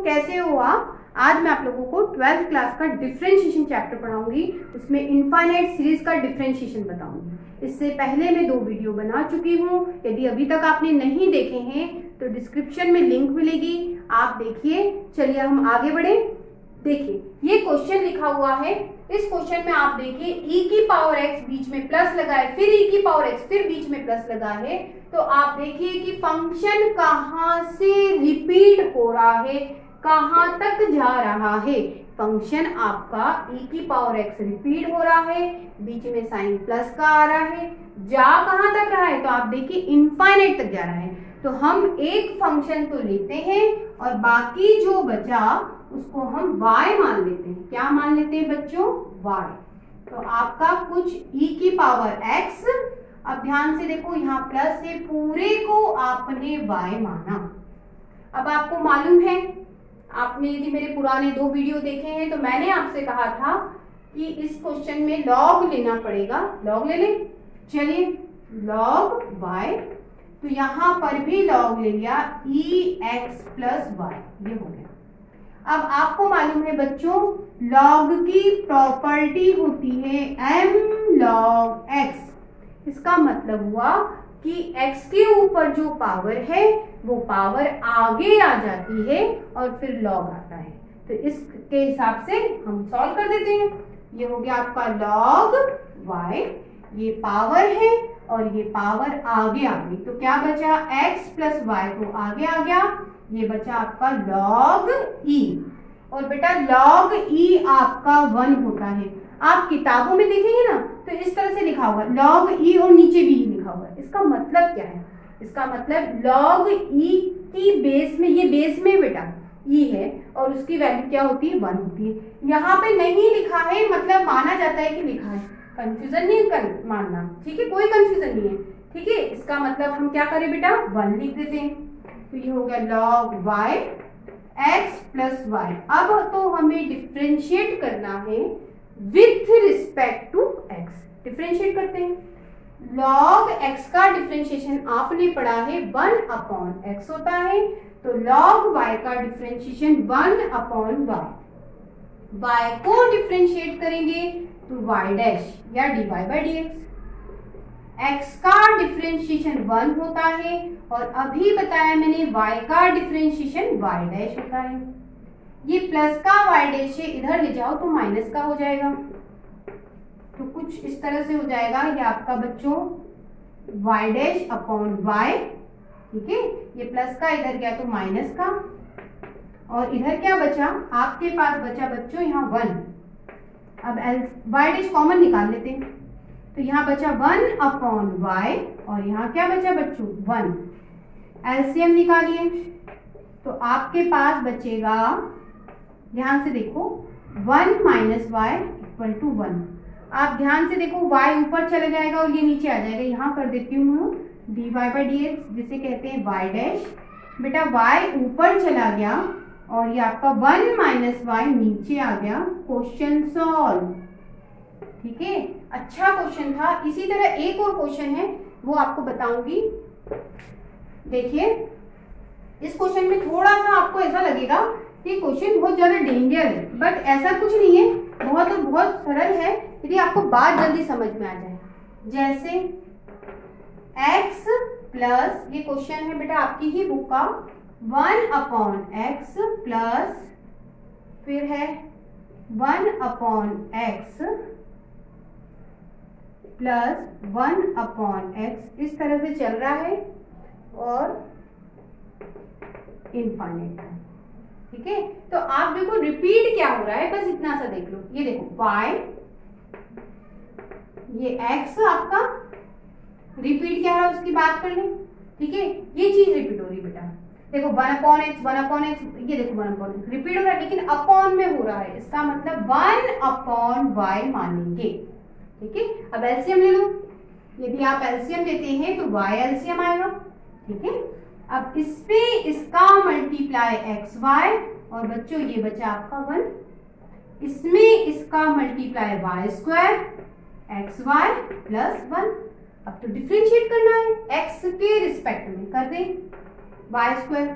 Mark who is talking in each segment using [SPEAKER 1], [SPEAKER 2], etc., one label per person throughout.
[SPEAKER 1] कैसे हो आप? आज मैं आप लोगों को 12th क्लास का डिफरेंशिएशन चैप्टर पढ़ाऊंगी। उसमें इनफाइनाइट सीरीज का डिफरेंशिएशन बताऊंगी। इससे पहले मैं 2 वीडियो बना चुकी हूँ। यदि अभी तक आपने नहीं देखे हैं तो डिस्क्रिप्शन में लिंक मिलेगी, आप देखिए। चलिए हम आगे बढ़े। देखिए ये क्वेश्चन लिखा हुआ है। इस क्वेश्चन में आप देखिए e की पावर x बीच में प्लस लगा है, फिर e की पावर x फिर बीच में प्लस लगा है। तो आप देखिए कि फंक्शन कहाँ से रिपीट हो रहा है, कहाँ तक जा रहा है। फंक्शन आपका e की पावर x रिपीट हो रहा है, बीच में साइन प्लस का आ रहा है, जा कहाँ तक रहा है तो आप देखिए इनफाइनाइट तक जा रहा है। तो हम एक फंक्शन तो लेते हैं और बाकी जो बचा उसको हम y मान लेते हैं। क्या मान लेते हैं बच्चों? y। तो आपका कुछ e की पावर x, अब ध्यान से देखो यहाँ प्लस से पूरे को आपने y माना। अब आपको मालूम है, आपने यदि मेरे पुराने 2 वीडियो देखे हैं तो मैंने आपसे कहा था कि इस क्वेश्चन में लॉग लेना पड़ेगा। लॉग ले लें। चलिए लॉग y, तो यहाँ पर भी लॉग ले लिया ex प्लस y, ये हो गया। अब आपको मालूम है बच्चों लॉग की प्रॉपर्टी होती है m log x। इसका मतलब हुआ कि x के ऊपर जो पावर है वो पावर आगे आ जाती है और फिर लॉग आता है। तो इसके हिसाब से हम सॉल्व कर देते हैं। ये हो गया आपका लॉग y, ये पावर है और ये पावर आगे आ गई। तो क्या बचा? x प्लस y तो आगे आ गया, ये बचा आपका log e। और बेटा log e आपका 1 होता है। आप किताबों में देखेंगे ना तो इस तरह से लिखा होगा log e और नीचे भी लिखा हुआ है। इसका मतलब क्या है? इसका मतलब log e की बेस में, ये बेस में बेटा e है और उसकी वैल्यू क्या होती है? 1 होती है। यहाँ पे नहीं लिखा है मतलब माना जाता है कि लिखा है, कंफ्यूजन नहीं कर मानना, ठीक है? कोई कंफ्यूजन नहीं है, ठीक है? इसका मतलब हम क्या करें बेटा? 1 लिख देते हैं। तो ये हो गया log y x plus y। अब तो हमें डिफरेंशिएट करना है विथ रिस्पेक्ट टू x। डिफरेंशिएट करते हैं। log x का डिफरेंशिएशन आपने पढ़ा है 1 अपॉन x होता है, तो log y का डिफरेंशिएशन 1 अपॉन y। y को डिफरेंशिएट करेंगे तो y डैश या dy बाई dx। x का डिफरेंशिएशन 1 होता है और अभी बताया मैंने y का डिफरेंशिएशन y डैश होता है। ये प्लस का y डैश से इधर ले जाओ तो माइनस का हो जाएगा, तो कुछ इस तरह से हो जाएगा। ये आपका बच्चों y डैश अपॉन y, ठीक है? ये प्लस का इधर गया तो माइनस का, और इधर क्या बचा? आपके पास बचा बच्चों यहाँ 1। अब y डैश कॉमन निकाल लेते हैं, तो यहाँ बचा 1 अपॉन y और यहाँ क्या बचा बच्चों? 1। एलसीएम निकालिए तो आपके पास बचेगा, ध्यान से देखो 1 माइनस वाई इक्वल टू 1। आप ध्यान से देखो y ऊपर चला जाएगा और ये नीचे आ जाएगा। यहाँ कर देती हूँ dy बाई dx, जिसे कहते हैं y डैश। बेटा y ऊपर चला गया और ये आपका 1 माइनस वाई नीचे आ गया। क्वेश्चन सॉल्व, ठीक है? अच्छा क्वेश्चन था। इसी तरह एक और क्वेश्चन है वो आपको बताऊंगी। देखिए इस क्वेश्चन में थोड़ा सा आपको ऐसा लगेगा कि क्वेश्चन बहुत ज्यादा डेंजर है, बट ऐसा कुछ नहीं है, बहुत सरल है यदि आपको बात जल्दी समझ में आ जाए। जैसे x प्लस, ये क्वेश्चन है बेटा आपकी ही बुक का, 1 अपॉन x प्लस फिर है 1 upon x plus 1 upon x, इस तरह से चल रहा है और इनफाइनाइट है, ठीक है? तो आप देखो रिपीट क्या हो रहा है, बस इतना सा देख लो। ये देखो y, ये x आपका रिपीट क्या है उसकी बात कर लें, ठीक है? ये चीज रिपीट हो रही है बेटा। देखो 1 अपॉन x, ये देखो 1 अपॉन x रिपीट हो रहा है, लेकिन अपॉन में हो रहा है। इसका मतलब 1 अपॉन y मानेंगे, ठीक है? अब एलसीएम ले लो। यदि आप एलसीएम लेते हैं तो y एलसीएम आएगा, ठीक है? अब इस पे इसका मल्टीप्लाई xy और बच्चों ये बचा आपका 1, इसमें इसका multiply y square xy plus 1। अब तो डिफरेंशिएट करना है x के रिस्पेक्ट में, कर दें y स्क्वायर।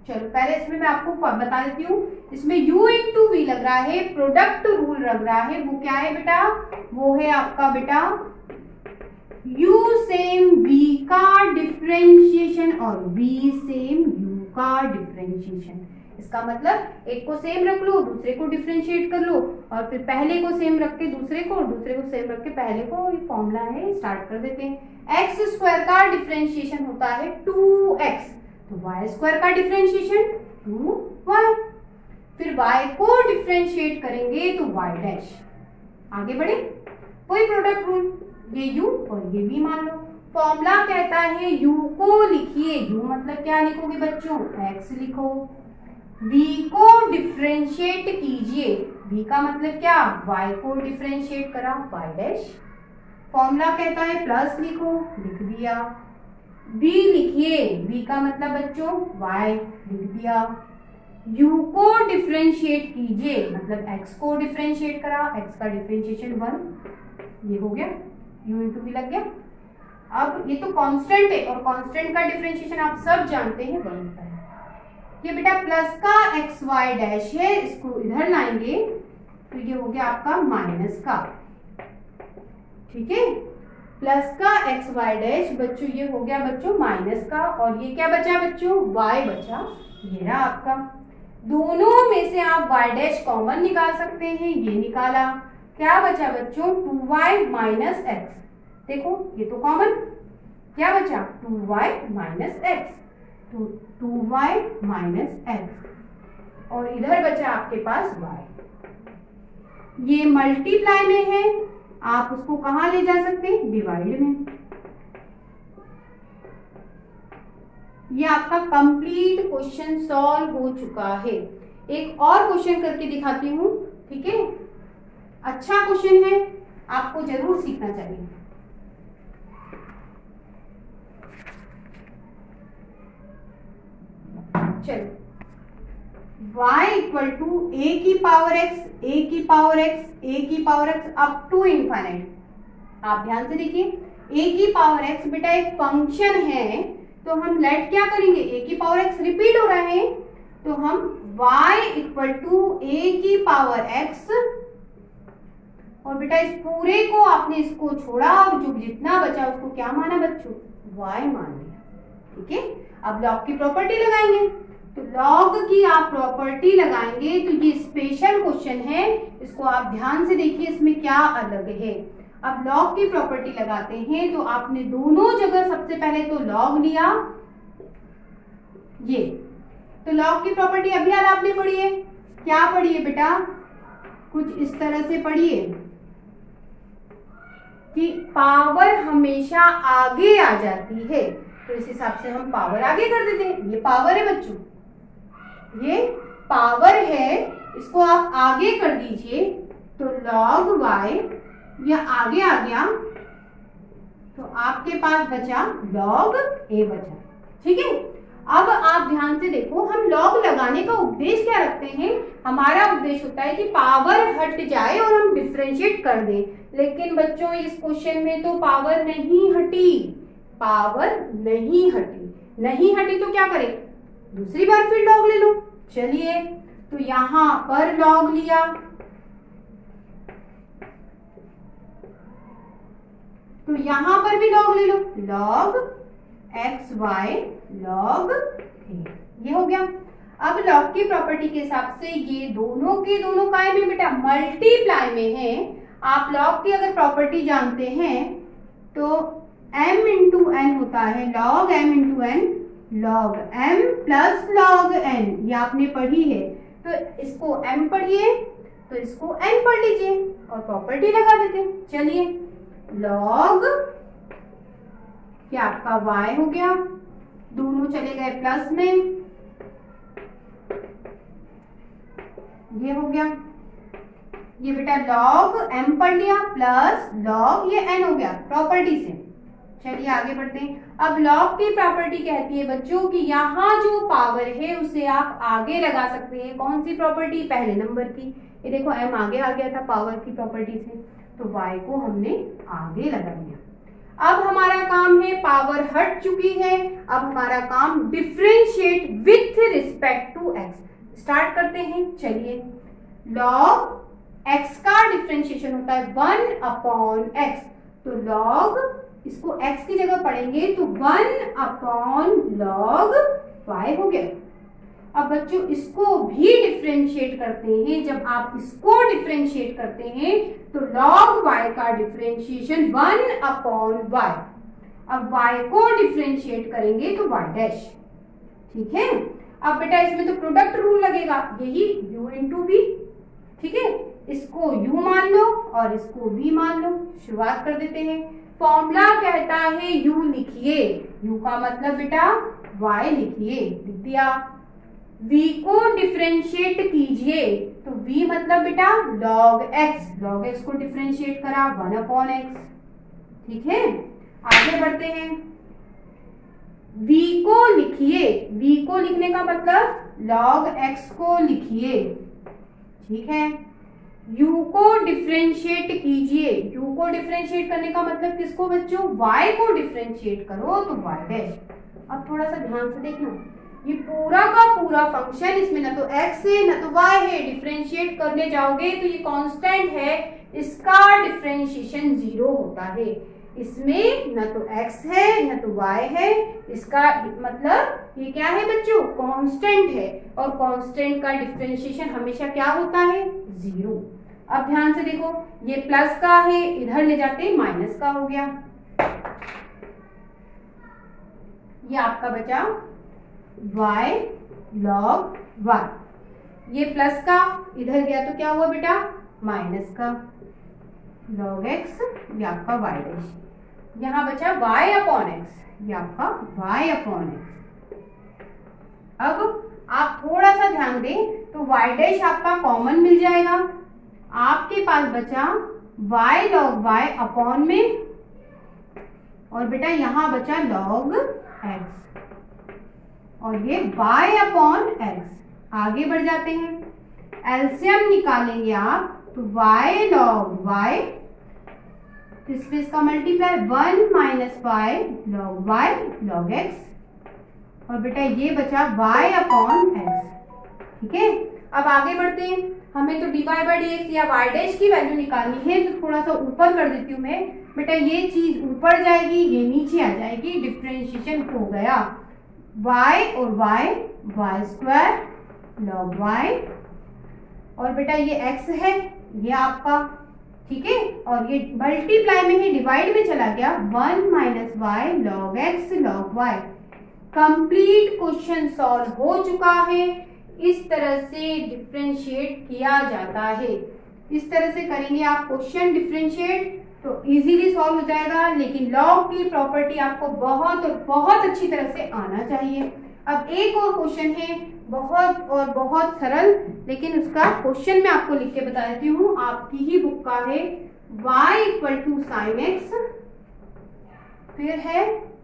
[SPEAKER 1] चलो पहले इसमें मैं आपको बता देती हूँ, इसमें u इंटू वी लग रहा है, प्रोडक्ट रूल लग रहा है, वो क्या है बेटा, वो है आपका बेटा u सेम v का डिफरेंशिएशन और v सेम u का डिफरेंशिएशन। इसका मतलब एक को सेम रख लो, दूसरे को डिफरेंशिएट कर लो, और फिर पहले को सेम रख के दूसरे को, और दूसरे को सेम रख के पहले को। ये फॉर्मूला है, स्टार्ट कर देते हैं। एक्स स्क्वायर का डिफरेंशिएशन होता है 2x, तो y स्क्वायर का डिफरेंशिएशन 2y, फिर y को डिफरेंशिएट करेंगे तो y डैश। आगे बढ़े, कोई प्रोडक्ट रूल, ये u और ये v मान लो। फॉर्मूला कहता है u को लिखिए, u मतलब क्या लिखोगे बच्चों, x लिखो, v को डिफरेंशिएट कीजिए, v का मतलब क्या, y को डिफरेंशिएट करा y डैश। फॉर्मूला कहता है प्लस लिखो, लिख दिया, v लिखिए, v का मतलब बच्चों y, लिख दिया, u को डिफरेंशिएट कीजिए मतलब x को डिफरेंशिएट करा, x का डिफरेंशिएशन 1, ये हो गया, u इंटू v लग गया। अब ये तो कांस्टेंट है, और कांस्टेंट का डिफरेंशिएशन आप सब जानते हैं 1 होता है। ये बेटा प्लस का एक्स वाई डैश है, इसको इधर लाएंगे तो ये हो गया आपका माइनस का, ठीक है, प्लस का एक्स वाई डैश बच्चों, ये हो गया बच्चों माइनस का, और ये क्या बचा बच्चों, y बचा, ये रहा आपका। दोनों में से आप y डैश कॉमन निकाल सकते हैं, ये निकाला, क्या बचा बच्चों 2y माइनस एक्स, देखो ये तो कॉमन, क्या बचा 2y माइनस एक्स, तो 2y माइनस एक्स, और इधर बचा आपके पास y। ये मल्टीप्लाई में है, आप उसको कहां ले जा सकते हैं, डिवाइड में। ये आपका कंप्लीट क्वेश्चन सॉल्व हो चुका है। एक और क्वेश्चन करके दिखाती हूँ, ठीक है, अच्छा क्वेश्चन है, आपको जरूर सीखना चाहिए। चलो, y इक्वल टू a की पावर x, a की पावर x, a की power x up to infinite. आप ध्यान से देखिए, a की पावर x बेटा एक फंक्शन है, तो हम लेट क्या करेंगे, a की पावर x रिपीट हो रहा है, तो हम y इक्वल टू a की पावर x, और बेटा इस पूरे को आपने इसको छोड़ा और जो जितना बचा उसको क्या माना बच्चों, y मान लिया, ठीक है। अब लॉग की प्रॉपर्टी लगाएंगे, तो लॉग की आप प्रॉपर्टी लगाएंगे तो ये स्पेशल क्वेश्चन है, इसको आप ध्यान से देखिए, इसमें क्या अलग है। अब लॉग की प्रॉपर्टी लगाते हैं, तो आपने दोनों जगह सबसे पहले तो लॉग लिया, ये तो लॉग की प्रॉपर्टी अभी हाल आपने पढ़ी है, क्या पढ़ी है बेटा, कुछ इस तरह से पढ़ी है कि पावर हमेशा आगे आ जाती है, तो इस हिसाब से हम पावर आगे कर देते हैं। ये पावर है बच्चों, ये पावर है, इसको आप आगे कर दीजिए, तो log y यह आगे आ गया, तो आपके पास बचा log a बचा, ठीक है। अब आप ध्यान से देखो, हम लॉग लगाने का उद्देश्य क्या रखते हैं, हमारा उद्देश्य होता है कि पावर हट जाए और हम डिफरेंशिएट कर दें, लेकिन बच्चों इस क्वेश्चन में तो पावर नहीं हटी, पावर नहीं हटी, नहीं हटी तो क्या करें, दूसरी बार फिर लॉग ले लो। चलिए, तो यहां पर लॉग लिया, तो यहां पर भी लॉग ले लो, log x y log a, ये हो गया। अब लॉग की प्रॉपर्टी के हिसाब से ये दोनों के दोनों काय में बेटा मल्टीप्लाई में है। आप लॉग की अगर प्रॉपर्टी जानते हैं तो m इंटू एन होता है, log m into n, log m plus log n, ये आपने पढ़ी है, तो इसको m पढ़िए तो इसको n पढ़ लीजिए और प्रॉपर्टी लगा देते। चलिए, लॉग क्या आपका y हो गया, दोनों चले गए प्लस में, ये हो गया, ये बेटा लॉग m पढ़ लिया प्लस लॉग ये n हो गया प्रॉपर्टी से। चलिए आगे बढ़ते हैं। अब लॉग की प्रॉपर्टी कहती है बच्चों कि यहाँ जो पावर है उसे आप आगे लगा सकते हैं, कौन सी प्रॉपर्टी, पहले नंबर की। ये देखो m आगे आ गया था पावर की प्रॉपर्टी से, तो y को हमने आगे लगा दिया। अब हमारा काम है, पावर हट चुकी है, अब हमारा काम differentiate with respect to x. Start करते हैं, चलिए। लॉग एक्स का डिफरेंशिएशन होता है 1 अपॉन एक्स, तो लॉग, इसको x की जगह पढ़ेंगे तो 1 अपॉन लॉग y हो गया। अब बच्चों इसको भी डिफरेंशिएट करते हैं, जब आप इसको डिफरेंशिएट करते हैं तो log y का डिफरेंशिएशन 1 अपॉन y। अब y को डिफरेंशिएट करेंगे तो y डैश, ठीक है। अब बेटा इसमें तो प्रोडक्ट रूल लगेगा, यही u इंटू v, ठीक है। इसको u मान लो और इसको v मान लो। शुरुआत कर देते हैं। फॉर्मूला कहता है u लिखिए, u का मतलब बेटा y लिखिए, लिख दिया। v को डिफरेंशिएट कीजिए, तो v मतलब बेटा log x को डिफरेंशिएट करा 1 अपॉन x, ठीक है। आगे बढ़ते हैं। v को लिखिए, v को लिखने का मतलब log x को लिखिए, ठीक है। u को डिफरेंशिएट कीजिए, u को डिफरेंशिएट करने का मतलब किसको बच्चों, y को डिफरेंशिएट करो तो y डैश। अब थोड़ा सा ध्यान से देखना, ये पूरा का पूरा फंक्शन, इसमें ना तो x है ना तो y है, डिफरेंशिएट करने जाओगे तो ये कांस्टेंट है, इसका डिफरेंशिएशन 0 होता है। इसमें ना तो x है ना तो y है, इसका मतलब ये क्या है बच्चों, कांस्टेंट है, और कांस्टेंट का डिफरेंशिएशन हमेशा क्या होता है, 0। अब ध्यान से देखो, ये प्लस का है, इधर ले जाते माइनस का हो गया, ये आपका बचा y log y। ये प्लस का इधर गया तो क्या हुआ बेटा, माइनस का log x, ये आपका y डैश। यहाँ बचा y अपॉन x, ये आपका y अपॉन x। अब आप थोड़ा सा ध्यान दें तो y डैश आपका कॉमन मिल जाएगा, आपके पास बचा y log y अपॉन में, और बेटा यहाँ बचा log x, और ये y अपॉन x। आगे बढ़ जाते हैं, एलसीएम निकालेंगे आप तो y log y, इसमें इसका multiply 1 minus y log y log x, और बेटा ये बचा y अपॉन x, ठीक है। अब आगे बढ़ते हैं, हमें तो dy बाई dx या y डैश की वैल्यू निकालनी है, तो थोड़ा सा ऊपर कर देती हूँ मैं। बेटा ये चीज ऊपर जाएगी, ये नीचे आ जाएगी, डिफरेंशिएशन हो गया y और y स्क्वायर log y, और बेटा ये x है, ये आपका, ठीक है, और ये मल्टीप्लाई में है, डिवाइड में चला गया 1 minus y log x log y। Complete question solve हो चुका है। इस तरह से डिफरेंशिएट किया जाता है, इस तरह से करेंगे आप क्वेश्चन डिफरेंशिएट तो इजीली सॉल्व हो जाएगा, लेकिन लॉग की प्रॉपर्टी आपको बहुत और बहुत अच्छी तरह से आना चाहिए। अब एक और क्वेश्चन है, बहुत और बहुत सरल, लेकिन उसका क्वेश्चन मैं आपको लिख के बता देती हूँ, आपकी ही बुक का है। y equal to sine x, फिर है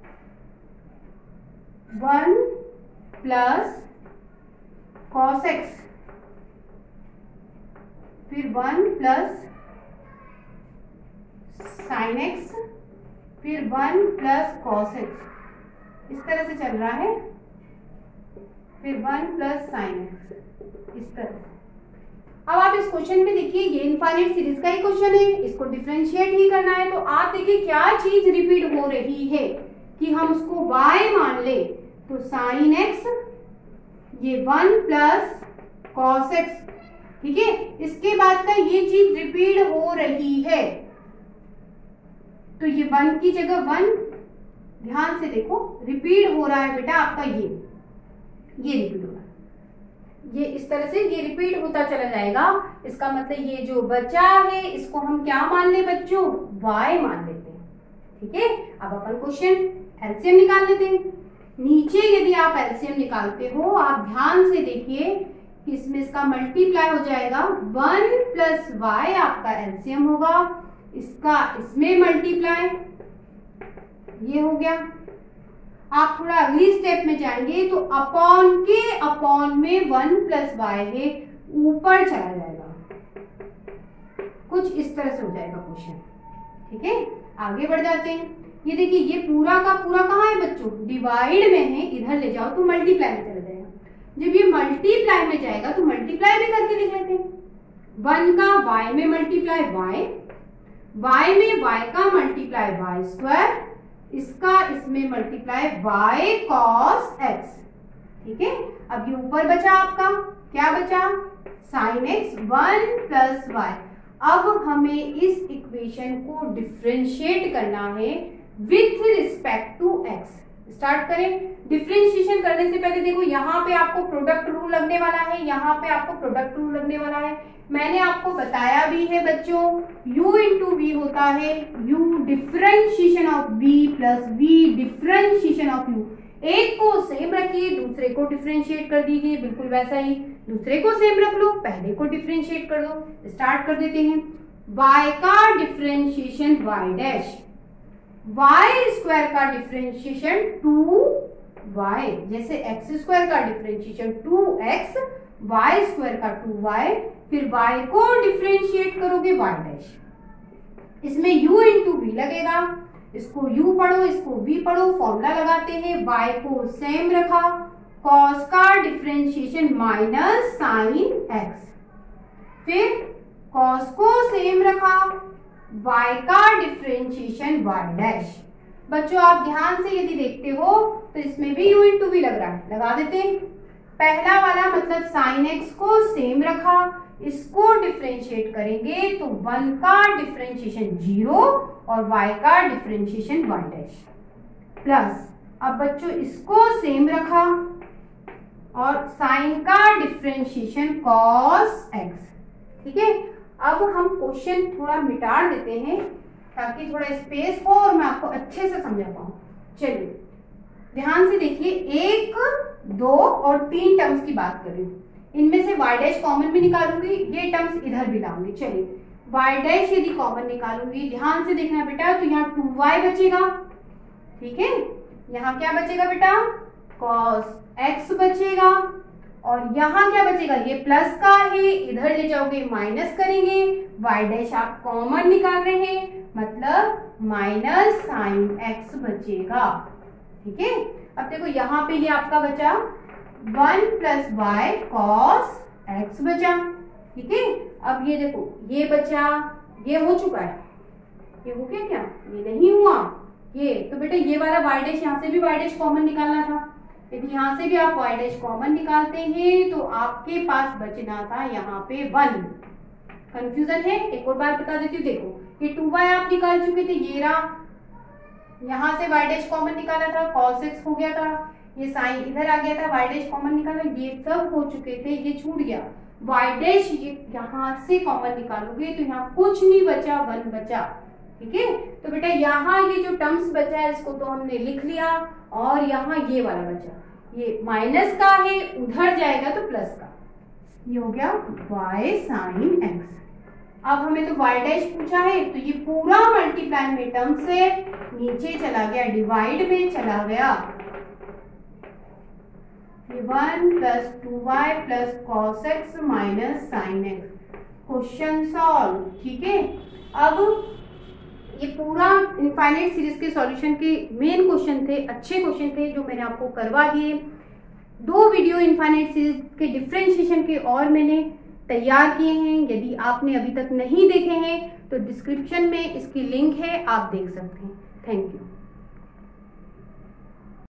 [SPEAKER 1] 1 प्लस कॉस एक्स, फिर 1 प्लस साइन एक्स, फिर 1 प्लस कॉस एक्स, इस तरह से चल रहा है, फिर 1 प्लस साइन एक्स, इस तरह। अब आप इस क्वेश्चन में देखिए, ये इनफाइनाइट सीरीज का ही क्वेश्चन है, इसको डिफरेंशिएट ही करना है, तो आप देखिए क्या चीज रिपीट हो रही है कि हम उसको y मान ले, तो साइन एक्स, ये 1 प्लस कॉस एक्स, ठीक है। इसके बाद का ये चीज रिपीट हो रही है, तो ये 1 की जगह 1, ध्यान से देखो रिपीट हो रहा है बेटा आपका, ये रिपीट हो रहा है, ये इस तरह से ये रिपीट होता चला जाएगा। इसका मतलब ये जो बचा है इसको हम क्या मान ले बच्चों, y मान लेते हैं, ठीक है। अब अपन क्वेश्चन एलसीएम निकाल लेते हैं। नीचे यदि आप एलसीएम निकालते हो, आप ध्यान से देखिए कि इसमें इसका मल्टीप्लाई हो जाएगा, 1 प्लस y आपका एलसीएम होगा, इसका इसमें मल्टीप्लाई, ये हो गया। आप थोड़ा अगली स्टेप में जाएंगे तो अपॉन के अपॉन में 1 प्लस y है, ऊपर चला जाएगा, कुछ इस तरह से हो जाएगा क्वेश्चन, ठीक है। आगे बढ़ जाते हैं। ये देखिए ये पूरा का पूरा कहाँ है बच्चों, डिवाइड में है, इधर ले जाओ तो मल्टीप्लाई में चला जाएगा। जब ये मल्टीप्लाई में जाएगा तो मल्टीप्लाई भी करके लिख लेते हैं। 1 का y में मल्टीप्लाई y में y का मल्टीप्लाई y स्क्वायर, इसका इसमें मल्टीप्लाई y cos x। ठीक है, अब ये ऊपर बचा आपका, क्या बचा, sin x 1 प्लस y। अब हमें इस इक्वेशन को डिफरेंशिएट करना है with respect to x। Start करें। डिफरेंशिएशन करने से पहले देखो यहाँ पे आपको प्रोडक्ट रूल लगने वाला है, यहाँ पे आपको प्रोडक्ट रूल लगने वाला है। मैंने आपको बताया भी है बच्चों, u इंटू वी होता है u differentiation of v plus v differentiation of u। एक को सेम रखिए, दूसरे को डिफरेंशिएट कर दीजिए, बिल्कुल वैसा ही दूसरे को सेम रख लो, पहले को डिफरेंशिएट कर दो। स्टार्ट कर देते हैं। y का differentiation y dash, y square का डिफरेंशिएशन 2y, जैसे x स्क्वायर का डिफरेंशिएशन 2x, y स्क्वायर का 2y, फिर y को डिफरेंशिएट करोगे y डैश, इसमें u इंटू वी लगेगा, इसको u पढ़ो इसको v पढ़ो, फॉर्मूला लगाते हैं। y को सेम रखा, cos का डिफरेंशिएशन माइनस sin x, फिर cos को सेम रखा, y का डिफरेंशिएशन y डैश। बच्चों आप ध्यान से यदि देखते हो तो इसमें भी u इंटू वी लग रहा है, लगा देते हैं। पहला वाला मतलब sin x को सेम रखा, इसको डिफरेंशिएट करेंगे तो 1 का डिफरेंशिएशन 0 और y का डिफरेंशिएशन y डैश, प्लस अब बच्चों इसको सेम रखा और sin का डिफरेंशिएशन cos x। ठीक है, अब हम क्वेश्चन थोड़ा मिटा देते हैं ताकि थोड़ा स्पेस हो और मैं आपको अच्छे से समझा पाऊं। चलिए ध्यान से देखिए, 1, 2 और 3 टर्म्स की बात कर रही हूँ। इनमें से y डैश कॉमन भी निकालूंगी, ये टर्म्स इधर भी लाऊंगी। चलिए y डैश यदि कॉमन निकालूंगी, ध्यान से देखना बेटा, तो यहाँ 2y बचेगा। ठीक है, यहाँ क्या बचेगा बेटा, cos x बचेगा, और यहाँ क्या बचेगा, ये प्लस का है, इधर ले जाओगे माइनस करेंगे, y डैश आप कॉमन निकाल रहे हैं मतलब माइनस sin x बचेगा। ठीक है, अब देखो यहाँ पे ये आपका बचा 1 प्लस y cos x बचा। ठीक है, अब ये देखो ये बचा, ये हो चुका है, ये हो गया क्या, ये नहीं हुआ ये, तो बेटा ये वाला y डैश, यहाँ से भी y डैश कॉमन निकालना था। यदि यहाँ से भी आप y डैश कॉमन निकालते हैं तो आपके पास बचना था यहाँ पे 1। कंफ्यूजन है, एक और बार बता देती हूँ। देखो ये 2y आप निकाल चुके थे, ये रहा, यहाँ से y डैश कॉमन निकाला था, cos x हो गया था, ये साइन इधर आ गया था, y डैश कॉमन निकाला, ये सब हो चुके थे, ये छूट गया। y डैश ये यहाँ से कॉमन निकालोगे तो यहाँ कुछ नहीं बचा, 1 बचा। ठीक है, तो बेटा यहाँ ये जो टर्म्स बचा है इसको तो हमने लिख लिया, और यहाँ ये वाला बचा, ये माइनस का है, उधर जाएगा तो प्लस का, ये हो गया y sin x। अब हमें तो y डैश पूछा है, तो ये पूरा मल्टीप्लाई में टर्म से नीचे चला गया, डिवाइड में चला गया, ये 1 plus 2y plus cos x minus sin x। Question solve. ठीक है, अब ये पूरा इनफाइनाइट सीरीज के सॉल्यूशन के मेन क्वेश्चन थे, अच्छे क्वेश्चन थे जो मैंने आपको करवा दिए। 2 वीडियो इनफाइनाइट सीरीज के डिफरेंशिएशन के और मैंने तैयार किए हैं, यदि आपने अभी तक नहीं देखे हैं तो डिस्क्रिप्शन में इसकी लिंक है, आप देख सकते हैं। Thank you.